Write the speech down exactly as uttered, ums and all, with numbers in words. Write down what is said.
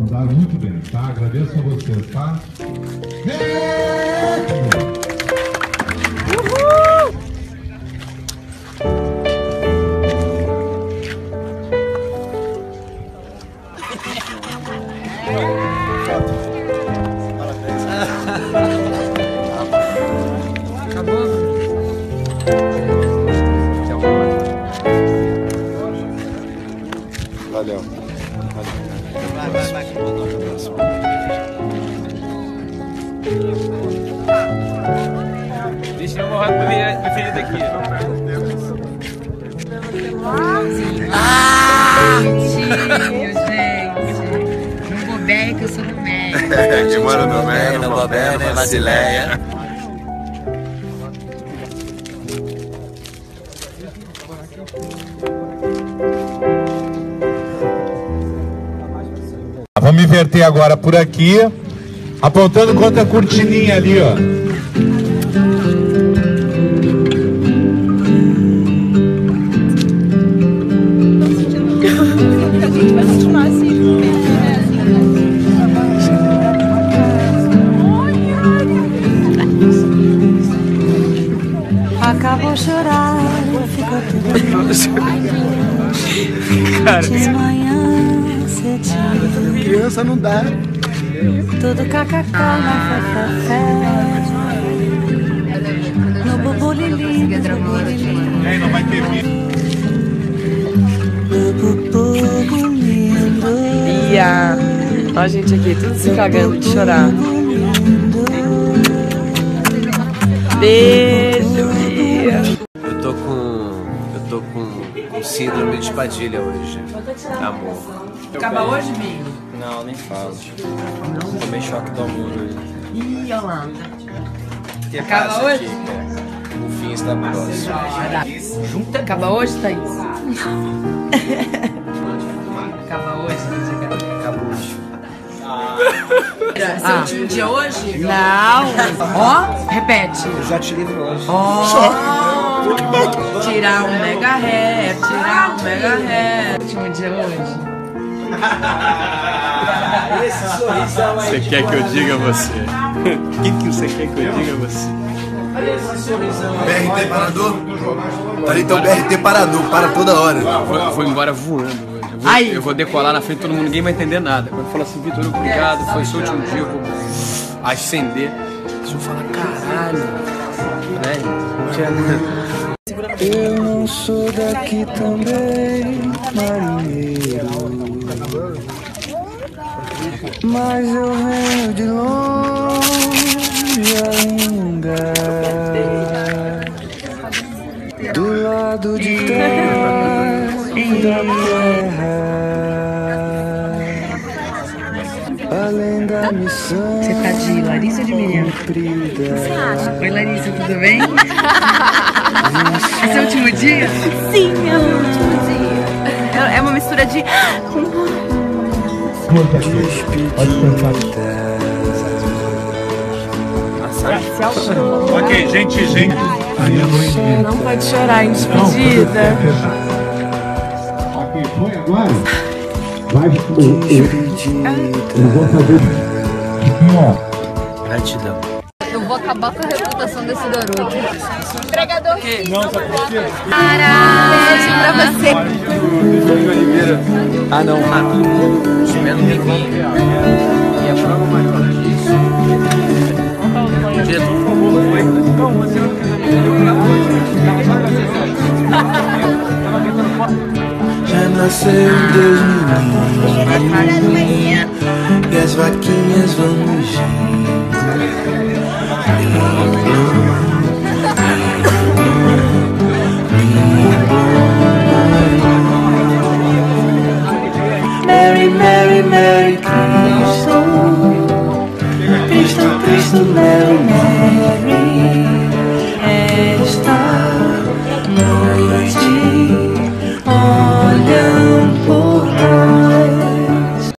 Mandaram muito bem, tá? Agradeço a vocês, tá? Uhul! Acabou? Valeu. Vai, vai, vai. Deixa eu morrer com o filho daqui. Ah, tio, gente. Não vou bem, que eu sou do México. Que mora no México, no Bobé, na Basileia. Vamos inverter agora por aqui, apontando contra a cortininha ali, ó. Acabou chorar, ficou tudo Cara, de manhã cedinho. Criança não dá. Tudo cacacá na fé, no bubulili, no bubulili. Ei, não vai ter vídeo. Bia, ó a gente aqui, tudo se cagando de chorar. Beijo, Bia. Eu tô com. Eu tô com, com síndrome de Padilha hoje. Amor. Acaba hoje, Bia? Não, nem falo. Tomei choque do amor hoje. Ih, olha lá. Que Acaba passa hoje? aqui, cara? O fim está próximo. Junta? Acaba hoje, Thaís? Acaba hoje, Thaís? Acabou hoje. Seu último dia hoje? Não. Ó, repete. Eu já tirei pra hoje. Ó, tirar um mega rap, tirar um mega rap. Último dia hoje. Esse sorrisão aí. Você quer que eu diga a você? O que, que você quer que eu diga a você? Olha esse sorrisão B aí. R T parador? Tá então B R T parador, para toda hora. Vou, vou embora voando hoje. Eu vou, Ai. eu vou decolar na frente de todo mundo, ninguém vai entender nada. Quando falar assim, Vitor, obrigado, foi seu último dia, eu vou ascender. Eles vão falar, caralho. Né? Não tinha nada. Eu não sou daqui também, marinheiro, mas eu venho de longe ainda, do lado de trás da terra, além da missão. Você tá de Larissa ou de Miriam? Oi, Larissa, tudo bem? É seu último dia? Sim, é o último dia. É uma mistura de... Ok, gente, gente. Aí a mãe Não pode chorar em despedida. Ok, foi agora? Vai, o, o, eu vou fazer assim, ó. Gratidão. Eu vou acabar com a reputação desse garoto. Entregador. Não, sabe por quê? Beijo pra você. Ah, não. Comendo biquinho. E a prova maior disso. Já nasceu Deus menino, e as vaquinhas vão mugindo. Mary, Mary, Mary Cristo, Cristo, Cristo, Mary, Mary, esta